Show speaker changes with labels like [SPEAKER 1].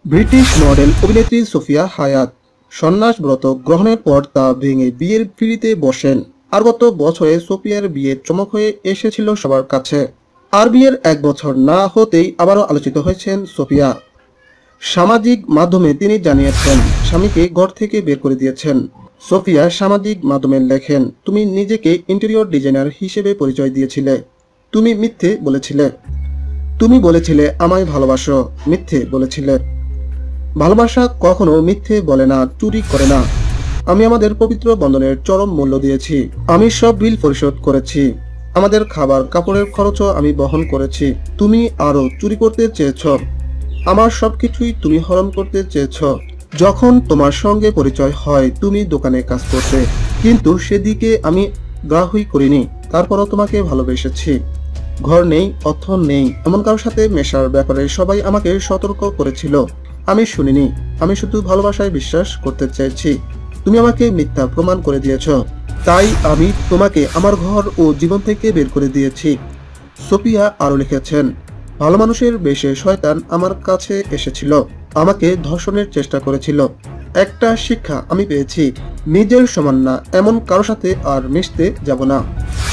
[SPEAKER 1] British model অভিনেত্রী Sophia হায়াত সন্ন্যাস ব্রত গ্রহণের পর তা ভেঙে বিয়ের পিঁড়িতে বসেন। আর গত বছরে সোফিয়ার বিয়ের চমক হয়ে এসেছিল সবার কাছে। আর বিয়ের 1 বছর না হতেই আবারও আলোচিত হয়েছেন সোফিয়া। সামাজিক মাধ্যমে তিনি জানিয়েছেন স্বামীকে ঘর থেকে বের করে দিয়েছেন। সোফিয়া সামাজিক মাধ্যমে লেখেন, তুমি নিজেকে ইন্টেরিয়র ডিজাইনার হিসেবে পরিচয় দিয়েছিলে। তুমি মিথ্যে বলেছিলে। তুমি বলেছিলে আমায় ভালোবাসো, মিথ্যে বলেছিলে। ভালোবাসা কখনো মিথ্যে বলে না, চুরি করে না। আমি আমাদের পবিত্র বন্ধনের চরম মূল্য দিয়েছি। আমি সব বিল পরিশোধ করেছি। আমাদের খাবার কাপড়ের খরচও আমি বহন করেছি। তুমি আরো চুরি করতে চেয়েছ। আমার সবকিছুই তুমি হরণ করতে চেয়েছ। যখন তোমার সঙ্গে পরিচয় হয় তুমি দোকানে কাজ করতে, কিন্তু সেদিকে আমি গ্রাহ্যই করিনি। তারপরও তোমাকে ভালোবেসেছি। ঘর নেই, অর্থ নেই, এমন কারোর সাথে মেশার ব্যাপারে সবাই আমাকে সতর্ক করেছিল। আমি শুনিনি। আমি শুধু ভালোবাসায় বিশ্বাস করতে চেয়েছি। তুমি আমাকে মিথ্যা প্রমাণ করে দিয়েছ। তাই আমি তোমাকে আমার ঘর ও জীবন থেকে বের করে দিয়েছি। সোফিয়া আরো লিখেছেন, ভালো মানুষের বেশে শয়তান আমার কাছে এসেছিল, আমাকে ধর্ষণের চেষ্টা করেছিল। একটা শিক্ষা আমি পেয়েছি, নিজের সমান না এমন কারো সাথে আর মিশতে যাব না।